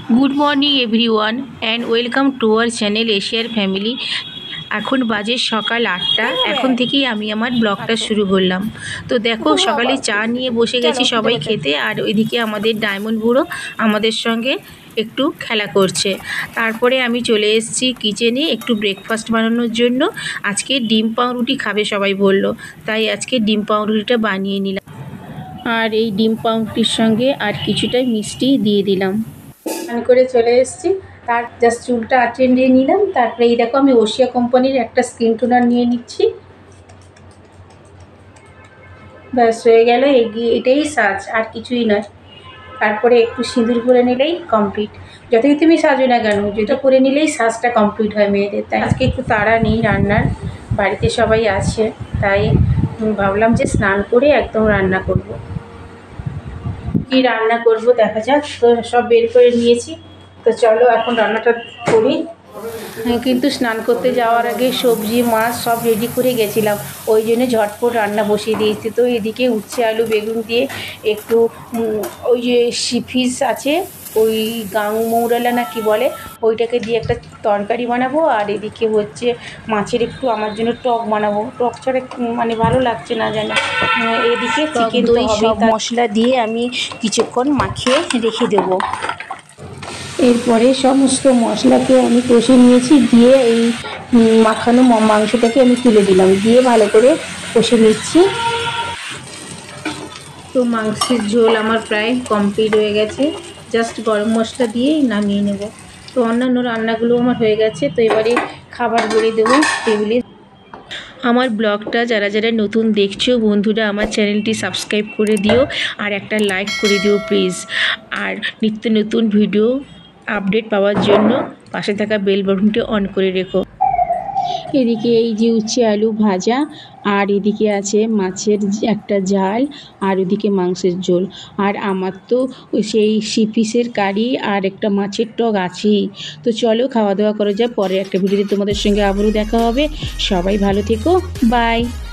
Good morning everyone and welcome to our channel এশিয়ার family. এখন বাজে সকাল 8টা। এখন থেকেই আমি আমার ব্লগটা শুরু করলাম। তো দেখো, সকালে চা নিয়ে বসে গেছি সবাই খেতে, আর ওইদিকে আমাদের ডায়মন্ড বুড়ো আমাদের সঙ্গে একটু খেলা করছে। তারপরে আমি চলে এসেছি কিচেনে একটু ব্রেকফাস্ট বানানোর জন্য। আজকে ডিম পাউরুটি খাবে সবাই বলল, তাই আজকে ডিম পাউরুটিটা বানিয়ে নিলাম। আর এই ডিম পাউরুটির সঙ্গে আর কিছুটা মিষ্টি দিয়ে দিলাম। স্নান করে চলে এসেছি, তার জাস্ট চুলটা আঁচড়ে নিলাম। তারপরে এই দেখো, আমি ওশিয়া কোম্পানির একটা স্কিন টোনার নিয়ে নিচ্ছি। ব্যাস হয়ে গেল, এটাই সাজ, আর কিছুই নয়। তারপরে একটু সিঁদুর করে নিলেই কমপ্লিট। যতই তুমি সাজো না কেন, যেটা করে নিলেই সাজটা কমপ্লিট হয় মেয়েদের। তাই আজকে একটু তাড়া নেই রান্নার, বাড়িতে সবাই আছে, তাই ভাবলাম যে স্নান করে একদম রান্না করব। কি রান্না করব দেখা যাক। তো সব বের করে নিয়েছি, তো চলো এখন রান্নাটা করি। কিন্তু স্নান করতে যাওয়ার আগে সবজি মাছ সব রেডি করে গেছিলাম, ওই জন্য ঝটপট রান্না বসিয়ে দিয়েছি। তো এদিকে উচ্ছে আলু বেগুন দিয়ে একটু ওই যে ফিশ আছে, ওই মৌরালা না কি বলে, ওইটাকে দিয়ে একটা তরকারি বানাবো। আর এদিকে হচ্ছে মাছের একটু আমার জন্য টক বানাবো। টক ছাড়া মানে ভালো লাগছে না যেন। এদিকে চিকেন দই সব মশলা দিয়ে আমি কিছুক্ষণ মাখিয়ে রেখে দেবো। এরপরে সমস্ত মশলাকে আমি কষে নিয়েছি, দিয়ে এই মাখানো মাংসটাকে আমি তুলে দিলাম, দিয়ে ভালো করে কষে নিচ্ছি। তো মাংসের ঝোল আমার প্রায় কমপ্লিট হয়ে গেছে, জাস্ট গরম মশলা দিয়েই নামিয়ে নেব। তো অন্যান্য রান্নাগুলো আমার হয়ে গেছে। তো এবারে খাবার বেড়ে দেবো টেবিলে। আমার ব্লগটা যারা যারা নতুন দেখছো বন্ধুরা, আমার চ্যানেলটি সাবস্ক্রাইব করে দিও আর একটা লাইক করে দিও প্লিজ। আর নিত্য নতুন ভিডিও আপডেট পাওয়ার জন্য পাশে থাকা বেল বাটনটি অন করে রেখো। এদিকে এই যে উচ্ছে আলু ভাজা, আর এদিকে আছে মাছের একটা ঝাল, আর ওদিকে মাংসের ঝোল। আর আমার তো সেই পিসের কারি আর একটা মাছের টক আছেই। তো চলো খাওয়া দাওয়া করা যায়, পরে একটা ভিডিওতে তোমাদের সঙ্গে আবারও দেখা হবে। সবাই ভালো থেকো, বাই।